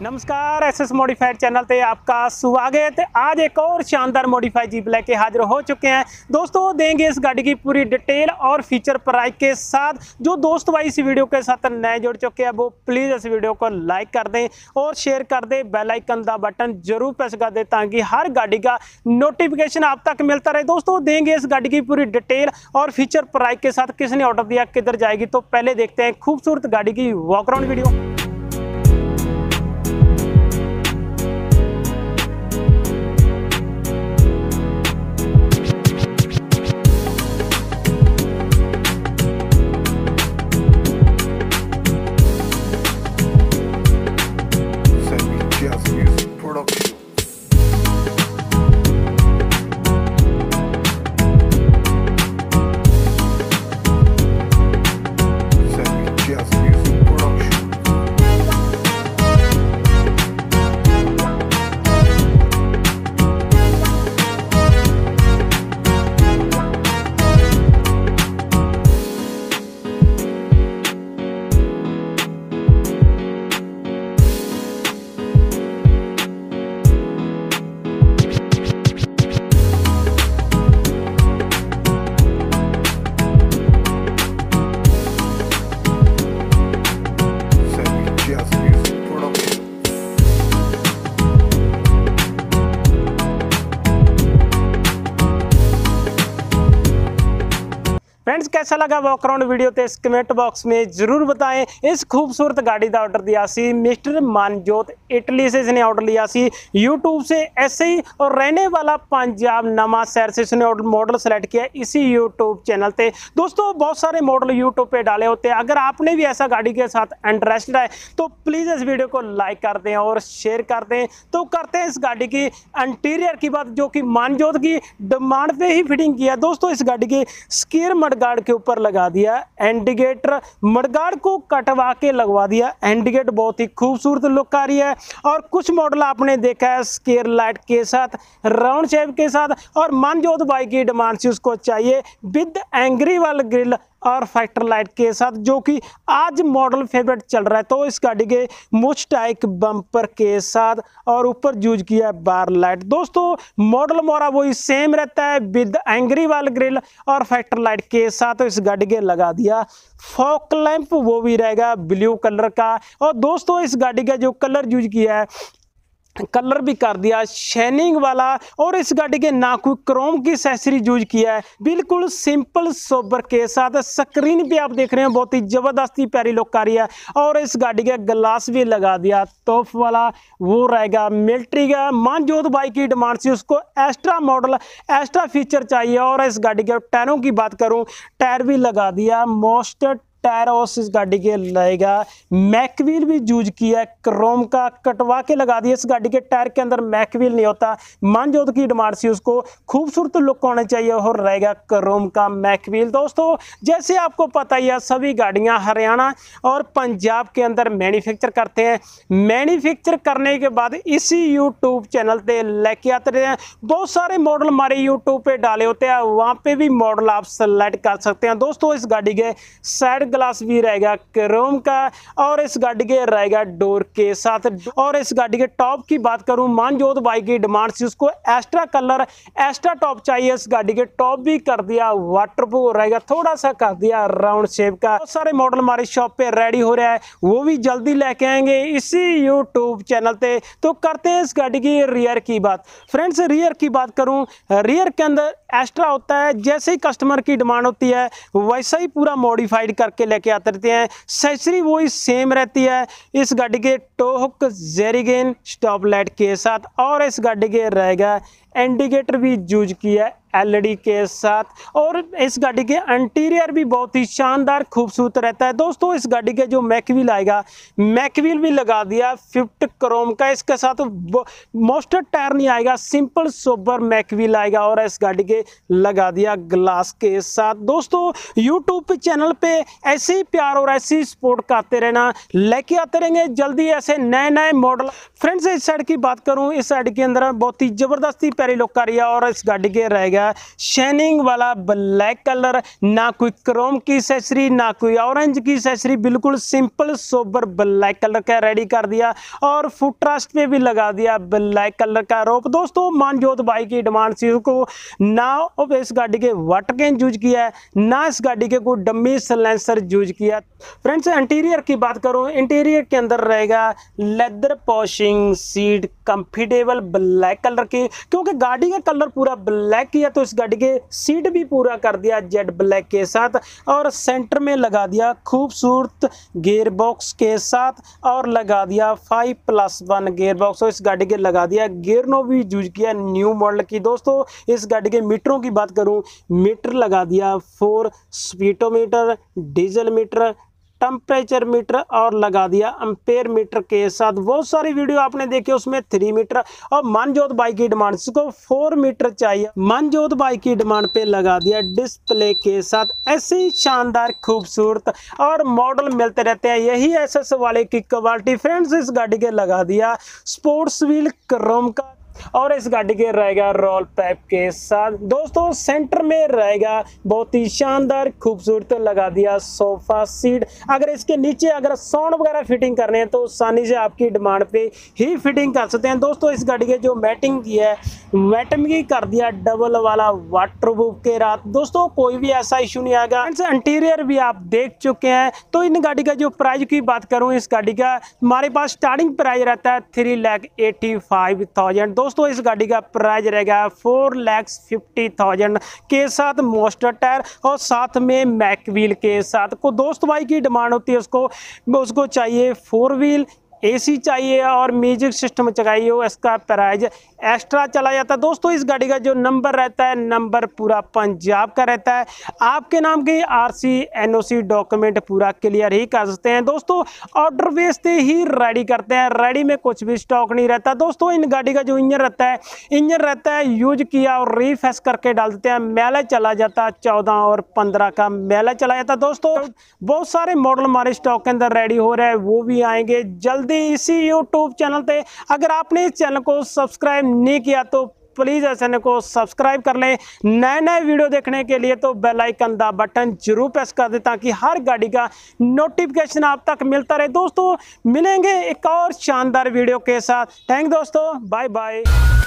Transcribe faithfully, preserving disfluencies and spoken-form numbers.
नमस्कार S S modified channel पे आपका स्वागत है। आज एक और शानदार मॉडिफाइड जीप लेके हाजिर हो चुके हैं। दोस्तों देंगे इस गाड़ी की पूरी डिटेल और फीचर प्राइस के साथ। जो दोस्त भाई इस वीडियो के साथ नए जुड़ चुके हैं वो प्लीज़ इस वीडियो को लाइक कर दें और शेयर कर दें। बेल आइकन का बटन जरूर प्रेस कर दें ताकि हर गाड़ी का नोटिफिकेशन आप तक मिलता रहे। दोस्तों देंगे इस गाड़ी की पूरी डिटेल और फीचर प्राइस के साथ। किसने ऑर्डर दिया, किधर जाएगी, तो पहले देखते हैं खूबसूरत गाड़ी की वॉक अराउंड वीडियो। फ्रेंड्स कैसा लगा वॉक अराउंड वीडियो तो इस कमेंट बॉक्स में जरूर बताएं। इस खूबसूरत गाड़ी का ऑर्डर दिया सी मिस्टर मनजोत इटली से इसने ऑर्डर लिया सी यूट्यूब से ऐसे ही, और रहने वाला पंजाब नवा शहर से इसने मॉडल सेलेक्ट किया इसी यूट्यूब चैनल पे। दोस्तों बहुत सारे मॉडल यूट्यूब पे डाले होते हैं। अगर आपने भी ऐसा गाड़ी के साथ इंटरेस्टेड है तो प्लीज़ इस वीडियो को लाइक कर दें और शेयर कर दें। तो करते हैं इस गाड़ी की इंटीरियर की बात, जो कि मनजोत की डिमांड पे ही फिटिंग किया। दोस्तों इस गाड़ी की स्कीर मडगार्ड के ऊपर लगा दिया इंडिकेटर, मडगार्ड को कटवा के लगवा दिया इंडिकेटर। बहुत ही खूबसूरत लुक आ रही है। और कुछ मॉडल आपने देखा है स्केयर लाइट के साथ, राउंड शेप के साथ, और मनजोत भाई की डिमांड से उसको चाहिए विद एंग्री वाल ग्रिल और फैक्टर लाइट के साथ, जो कि आज मॉडल फेवरेट चल रहा है। तो इस गाड़ी के मुस्टाइक बम्पर के साथ और ऊपर यूज किया है बार लाइट। दोस्तों मॉडल मोरा वही सेम रहता है विद एंग्री वाल ग्रिल और फैक्टर लाइट के साथ। तो इस गाड़ी के लगा दिया फॉग लैंप, वो भी रहेगा ब्लू कलर का। और दोस्तों इस गाड़ी का जो कलर यूज किया है, कलर भी कर दिया शाइनिंग वाला। और इस गाड़ी के ना कोई क्रोम की एक्सेसरी यूज किया है, बिल्कुल सिंपल सोबर के साथ। स्क्रीन पे आप देख रहे हैं बहुत ही जबरदस्ती प्यारी लुक आ रही है। और इस गाड़ी का ग्लास भी लगा दिया तोफ वाला, वो रहेगा मिलिट्री का। मनजोत भाई की डिमांड से उसको एक्स्ट्रा मॉडल एक्स्ट्रा फीचर चाहिए। और इस गाड़ी के टायरों की बात करूं, टायर भी लगा दिया मोस्ट टायर और इस गाड़ी के लगेगा मैकव्हील भी यूज किया है क्रोम का, कटवा के लगा दिया। इस गाड़ी के टायर के अंदर मैकव्हील नहीं होता। मनजोत की डिमांड से उसको खूबसूरत लुक होना चाहिए और रहेगा क्रोम का मैकव्हील। दोस्तों जैसे आपको पता ही है सभी गाड़ियां हरियाणा और पंजाब के अंदर मैन्युफैक्चर करते हैं। मैन्युफैक्चर करने के बाद इसी यूट्यूब चैनल पे लेके आते रहते हैं। बहुत सारे मॉडल हमारे यूट्यूब पे डाले होते हैं, वहाँ पे भी मॉडल आप सेलेक्ट कर सकते हैं। दोस्तों इस गाड़ी के साइड ग्लास भी रहेगा क्रोम का और इस गाड़ी के रहेगा डोर के साथ। और इस गाड़ी के टॉप की बात करूं, मनजोत भाई की डिमांड से उसको एक्स्ट्रा कलर एक्स्ट्रा टॉप चाहिए। इस गाड़ी के टॉप भी कर दिया वाटरप्रूफ रहेगा, थोड़ा सा कर दिया राउंड शेप का। बहुत सारे मॉडल हमारी शॉप पे रेडी हो रहा है, वो भी जल्दी लेके आएंगे इसी यूट्यूब चैनल पे। तो करते हैं इस गाड़ी की रियर की बात। फ्रेंड्स रियर की बात करूं, रियर के अंदर एक्स्ट्रा होता है, जैसे ही कस्टमर की डिमांड होती है वैसा ही पूरा मॉडिफाइड करके लेके आते रहते हैं। एक्सेसरी वही सेम रहती है। इस गाड़ी के टोहक जेरिगेन स्टॉप लाइट के साथ, और इस गाड़ी के रहेगा इंडिकेटर भी यूज किया है एलईडी के साथ। और इस गाड़ी के इंटीरियर भी बहुत ही शानदार खूबसूरत रहता है। दोस्तों इस गाड़ी के जो मैकव्हील आएगा, मैकव्हील भी लगा दिया फिफ्ट क्रोम का। इसके साथ मोस्टर टायर नहीं आएगा, सिंपल सोबर मैकव्हील आएगा। और इस गाड़ी के लगा दिया ग्लास के साथ। दोस्तों यूट्यूब पे चैनल पे ऐसे ही प्यार और ऐसी सपोर्ट करते रहना, लेके आते रहेंगे जल्दी ऐसे नए नए मॉडल। फ्रेंड्स इस साइड की बात करूं, इस साइड के अंदर बहुत ही जबरदस्ती प्यारी लुक आ रही है। और इस गाड़ी के रहेगा जाएगा शाइनिंग वाला ब्लैक कलर, ना कोई क्रोम की एक्सेसरी ना कोई ऑरेंज की एक्सेसरी, बिल्कुल सिंपल सोबर ब्लैक कलर का रेडी कर दिया और फुट ट्रस्ट पे भी लगा दिया ब्लैक कलर का रोप। दोस्तों मानजोत भाई की डिमांड से को ना अब इस गाड़ी के वाटर कैन यूज किया है, ना इस गाड़ी के कोई डम्मी सलेंसर यूज किया। फ्रेंड्स इंटीरियर की बात करूं, इंटीरियर के अंदर रहेगा लेदर पॉशिंग सीट, कंफर्टेबल ब्लैक कलर की, क्योंकि गाड़ी का कलर पूरा ब्लैक किया तो इस गाड़ी के सीट भी पूरा कर दिया जेड ब्लैक के साथ और सेंटर में लगा दिया खूबसूरत गियर बॉक्स के साथ और लगा दिया five plus one gear box और इस गाड़ी के लगा दिया गियर नो भी यूज किया न्यू मॉडल की। दोस्तों इस गाड़ी के मीटरों की बात करूं, मीटर लगा दिया four speedometer, diesel meter, temperature meter और लगा दिया एम्पेयर मीटर के साथ। बहुत सारी वीडियो आपने देखी उसमें थ्री मीटर और मानजोत बाइक की डिमांड को फोर मीटर चाहिए, मानजोत बाइक की डिमांड पे लगा दिया डिस्प्ले के साथ। ऐसे ही शानदार खूबसूरत और मॉडल मिलते रहते हैं यही एस एस वाले की क्वालिटी। फ्रेंड्स इस गाड़ी के लगा दिया स्पोर्ट्स व्हील क्रोम का और इस गाड़ी के रहेगा रोल पैप के साथ। दोस्तों सेंटर में रहेगा बहुत ही शानदार खूबसूरत लगा दिया सोफा सीट। अगर इसके नीचे अगर साउंड वगैरह फिटिंग करने हैं तो आसानी से आपकी डिमांड पे ही फिटिंग कर सकते हैं। दोस्तों इस गाड़ी के जो मैटिंग की है मैटिंग की कर दिया डबल वाला वाटरप्रूफ के रात। दोस्तों कोई भी ऐसा इशू नहीं आएगा। इंटीरियर भी आप देख चुके हैं। तो इन गाड़ी का जो प्राइस की बात करूं, इस गाड़ी का हमारे पास स्टार्टिंग प्राइस रहता है three lakh eighty five thousand. दोस्तों इस गाड़ी का प्राइस रहेगा फोर लैक्स फिफ्टी थाउजेंड के साथ मोस्टर टायर और साथ में मैक व्हील के साथ। को दोस्त भाई की डिमांड होती है उसको उसको चाहिए फोर व्हील, एसी चाहिए और म्यूजिक सिस्टम चाहिए हो, इसका प्राइस एक्स्ट्रा चला जाता है। दोस्तों इस गाड़ी का जो नंबर रहता है नंबर पूरा पंजाब का रहता है। आपके नाम के आरसी एनओसी डॉक्यूमेंट पूरा क्लियर ही कर सकते हैं। दोस्तों ऑर्डर बेस से ही रेडी करते हैं, रेडी में कुछ भी स्टॉक नहीं रहता। दोस्तों इन गाड़ी का जो इंजन रहता है इंजन रहता है यूज किया और रीफ्रेश करके डाल देते हैं, मेला चला जाता है चौदह और पंद्रह का मेला चला जाता है। दोस्तों बहुत सारे मॉडल हमारे स्टॉक के अंदर रेडी हो रहे हैं, वो भी आएंगे जल्दी इसी यूट्यूब चैनल पे। अगर आपने इस चैनल को सब्सक्राइब नहीं किया तो प्लीज इस चैनल को सब्सक्राइब कर लें। नए नए वीडियो देखने के लिए तो बेल आइकन का बटन जरूर प्रेस कर दें ताकि हर गाड़ी का नोटिफिकेशन आप तक मिलता रहे। दोस्तों मिलेंगे एक और शानदार वीडियो के साथ। थैंक दोस्तों, बाय बाय।